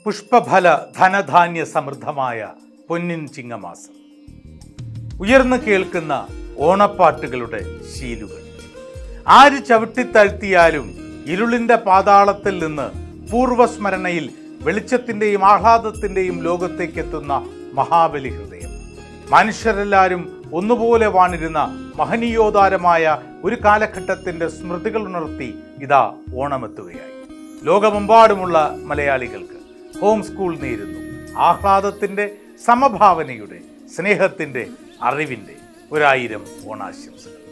പുഷ്പഫല ധനധാന്യ സമൃദ്ധമായ പൊന്നിൻ ചിങ്ങമാസം. ഉയർന്നു കേൾക്കുന്ന ഓണപ്പാട്ടുകളുടെ ശീലുകൾ. ആര് ചവിട്ടിത്താഴ്ത്തിയാലും ഇരുളിന്റെ പാതാളത്തിൽ നിന്ന് പൂർവസ്മരണയിൽ വെളിച്ചത്തിന്റെയും ആഹ്ലാദത്തിന്റെയും ലോകത്തേക്കെത്തുന്ന മഹാബലി ഹൃദയം. മനുഷ്യരെല്ലാവരും ഒന്നുപോലെ വാണിരുന്ന മഹനീയോദാരമായ ഒരു കാലഘട്ടത്തിന്റെ സ്മൃതികൾ ഉണർത്തി ഇതാ ഓണമെത്തുകയായി. ലോകമെമ്പാടുമുള്ള മലയാളികൾക്ക് ഹോം സ്കൂൾ നേരുന്നു ആഹ്ലാദത്തിന്റെ, സമഭാവനയുടെ, സ്നേഹത്തിന്റെ, അറിവിന്റെ 1000 ഓണാശംസകൾ.